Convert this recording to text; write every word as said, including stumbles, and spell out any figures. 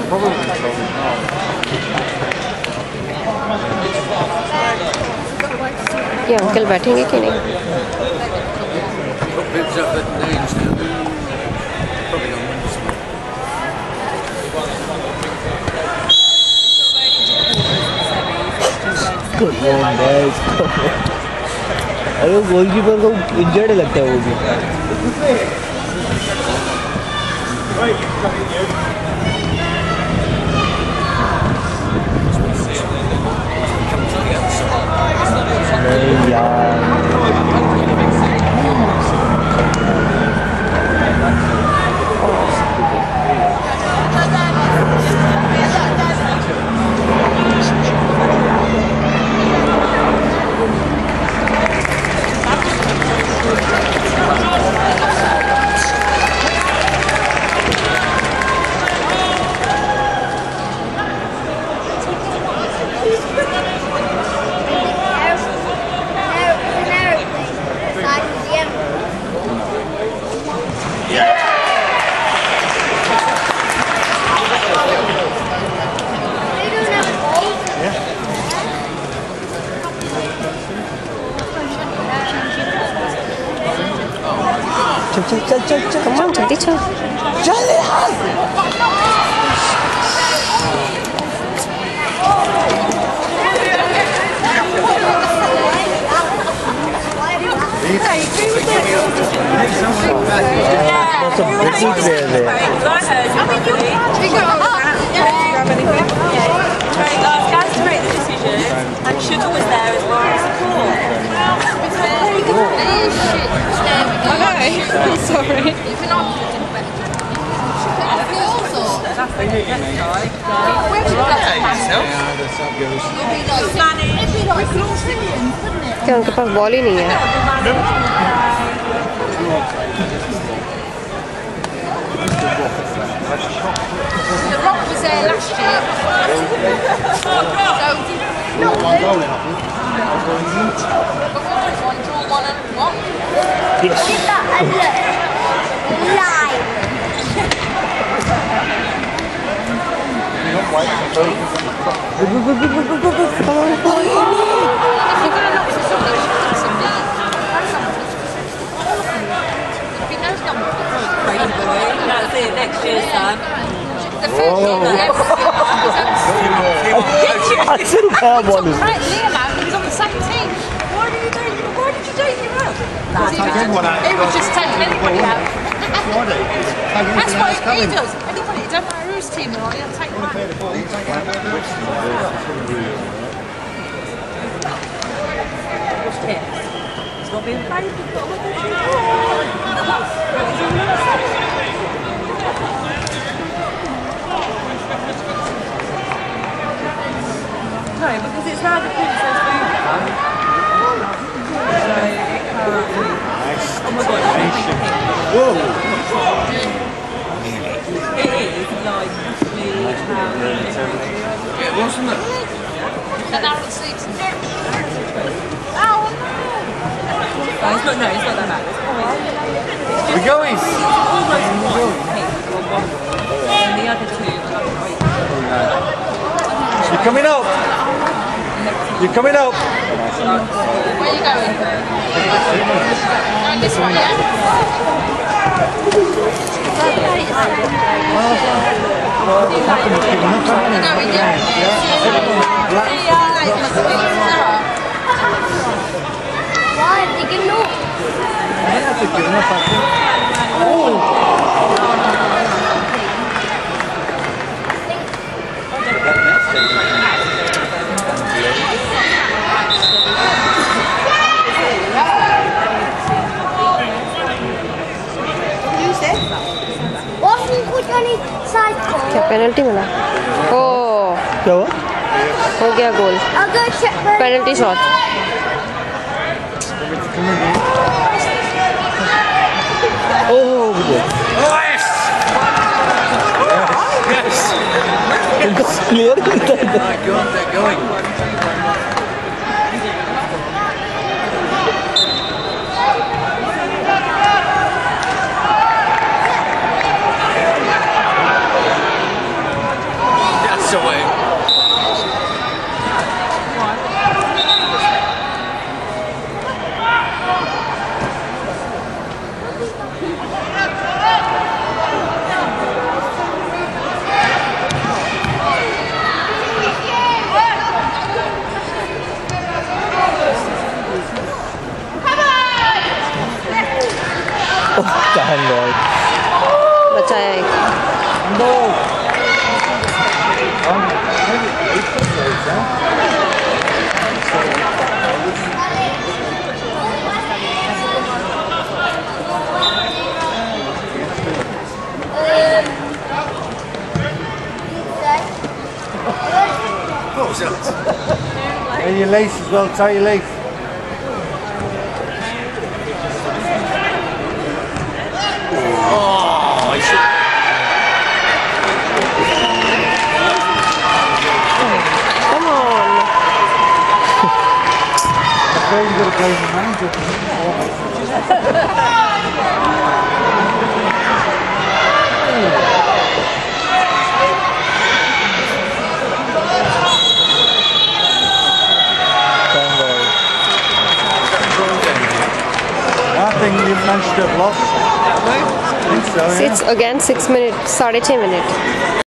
ये अंकल बैठेंगे कि नहीं? अरे गोलकीपर को इंजर्ड लगता है वो भी। नहीं यार चल चल चल चल कम ऑन जल्दी चल चल यार That's a big player there. Guys to make the decision, and Sugar was there as well as support. I know. Sorry. क्या उनके पास बॉल ही नहीं है? The Rock was there last year. So, not one goal in, I think. One draw, one and one. Yes. Give that a look. Live. That's it, next year's son. The first thing that अच्छे रुपया ball Liam out, he was on the same team. Why did you take him? Why did you take him out? He was just taking anybody out. That's what he does. Anybody, it doesn't matter whose team they're on, he'll take them out. He's got to be afraid. No, because it's now the princess movie. Oh my god, whoa! It is like really It wasn't it? And now it's sleeps. Oh no, it's not, no, it's not that bad. We're going! It's almost one pink or one, and the other two are like white. You're coming up! You're coming up! Where are you going? Going this way, yeah? Why are they getting up? क्या penalty मिला? ओ क्या हुआ? हो गया goal, penalty shot. Oh Yes! Yes! Clear करता है। My God, they're going. Thank God. बचाया एक. No. Um, maybe we could race that. And your lace as well, tie your lace. Oh, I should. Come on. Okay, you gotta play the manager. Thank God. I think you managed to have lost. I think so, yeah. Six again. Six minutes. साढ़े छः minute.